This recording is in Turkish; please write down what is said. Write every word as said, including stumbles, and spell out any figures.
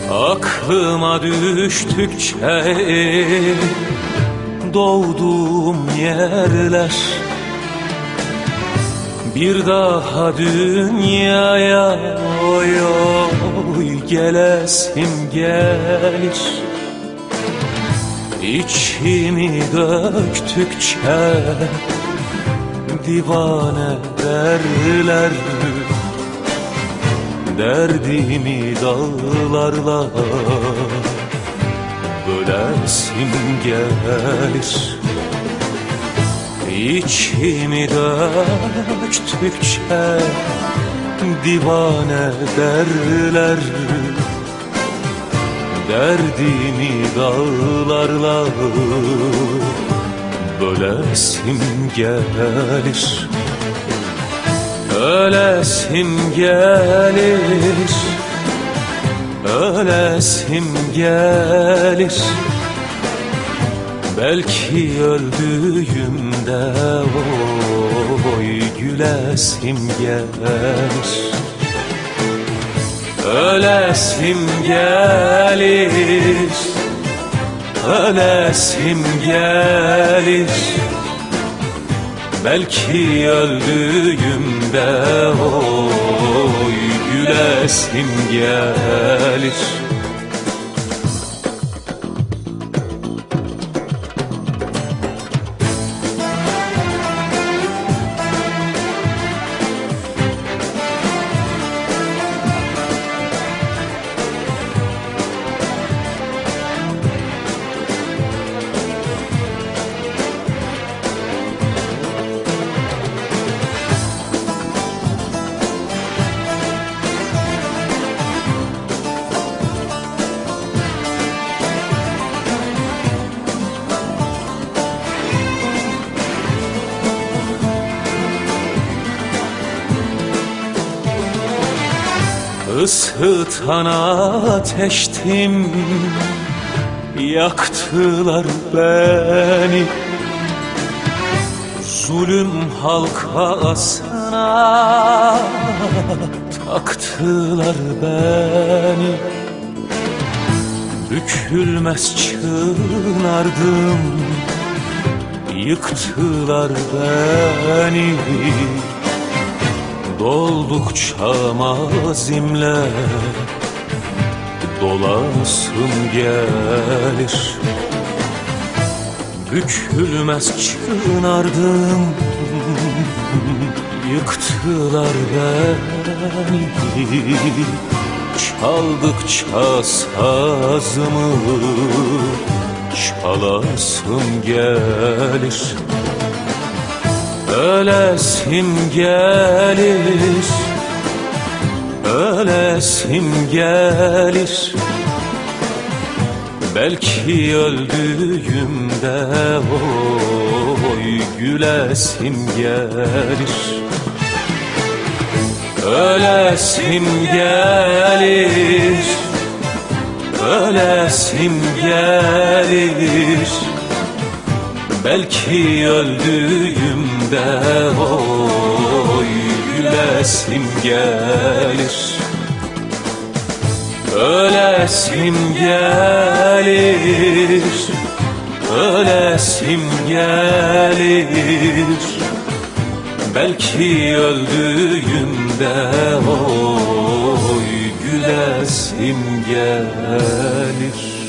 Aklıma düştükçe doğduğum yerler, bir daha dünyaya oy oy gelesim gelir. İçimi döktükçe divane derler, derdimi dağlarla bölesim gelir. İçimi döktükçe divane derler, derdimi dağlarla bölesim gelir. Ölesim gelir, ölesim gelir. Belki öldüğümde oy gülesim gelir. Ölesim gelir, ölesim gelir. Belki öldüğümde oy gülesim gelir. Isıtan ateştim, yaktılar beni. Zulüm halkasına taktılar beni. Bükülmez çınardım, yıktılar beni. Doldukça mazimle dolasım gelir. Bükülmez çınardım, yıktılar beni. Çaldıkça sazımı çalasım gelir. Ölesim gelir, ölesim gelir. Belki öldüğümde oy gülesim gelir. Ölesim gelir, ölesim gelir. Belki öldüğümde oy gülesim gelir. Ölesim gelir, ölesim gelir. Belki öldüğümde oy gülesim gelir.